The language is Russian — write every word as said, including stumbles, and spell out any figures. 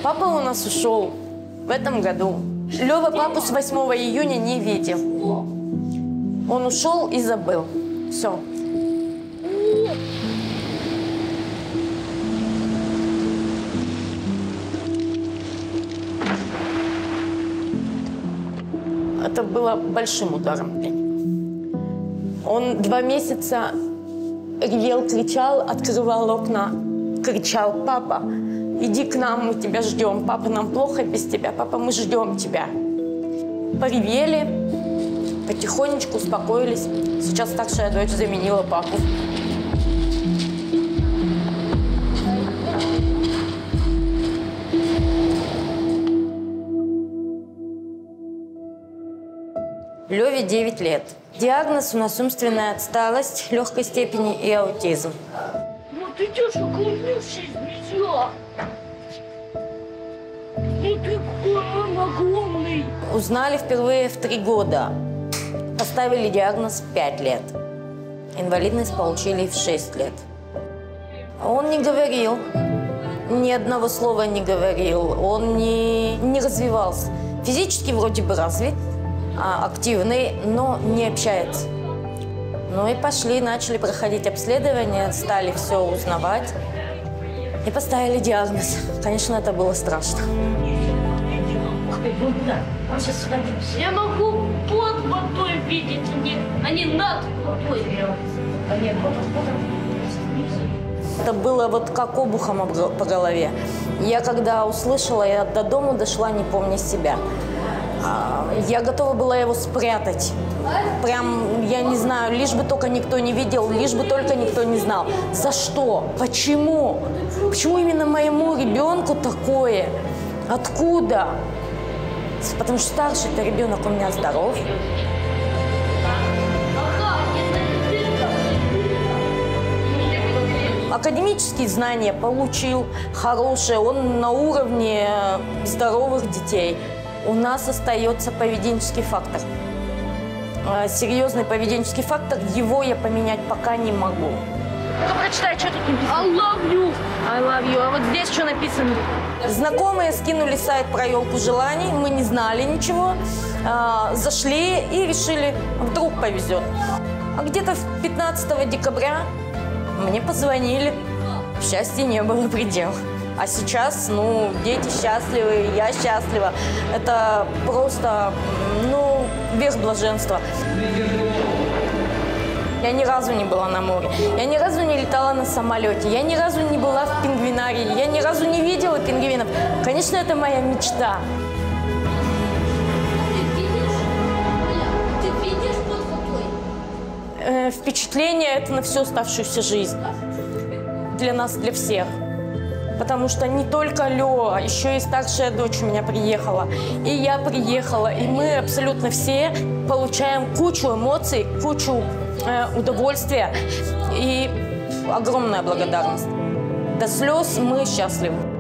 Папа у нас ушел в этом году. Лёва папу с восьмого июня не видел. Он ушел и забыл. Все. Это было большим ударом для него. Он два месяца ревел, кричал, открывал окна, кричал: папа, иди к нам, мы тебя ждем. Папа, нам плохо без тебя. Папа, мы ждем тебя. Поревели, потихонечку успокоились. Сейчас старшая дочь заменила папу. Лёве девять лет. Диагноз у нас умственная отсталость легкой степени и аутизм. Ну ты идешь, уклонившись, нельзя. Ну ты какой огромный. Узнали впервые в три года. Поставили диагноз в пять лет. Инвалидность получили в шесть лет. Он не говорил, ни одного слова не говорил, он не, не развивался. Физически вроде бы развит, активный, но не общается. Ну и пошли, начали проходить обследования, стали все узнавать и поставили диагноз. Конечно, это было страшно. Я могу под водой видеть, а не над водой. Это было вот как обухом по голове. Я когда услышала, я до дома дошла, не помня себя. Я готова была его спрятать. Прям, я не знаю, лишь бы только никто не видел, лишь бы только никто не знал. За что? Почему? Почему именно моему ребенку такое? Откуда? Потому что старший-то ребенок у меня здоров. Академические знания получил хорошие, он на уровне здоровых детей. У нас остается поведенческий фактор. Серьезный поведенческий фактор, его я поменять пока не могу. Ну, прочитай, что тут написано. I love you. I love you. А вот здесь что написано? Знакомые скинули сайт про елку желаний, мы не знали ничего. Зашли и решили, вдруг повезет. А где-то пятнадцатого декабря мне позвонили. Счастья не было предела. А сейчас, ну, дети счастливы, я счастлива. Это просто, ну, верх блаженства. Я ни разу не была на море. Я ни разу не летала на самолете. Я ни разу не была в пингвинарии. Я ни разу не видела пингвинов. Конечно, это моя мечта. Ты видишь под водой? Э, впечатление это на всю оставшуюся жизнь. Для нас, для всех. Потому что не только Лёва, еще и старшая дочь у меня приехала. И я приехала. И мы абсолютно все получаем кучу эмоций, кучу э, удовольствия и огромная благодарность. До слез мы счастливы.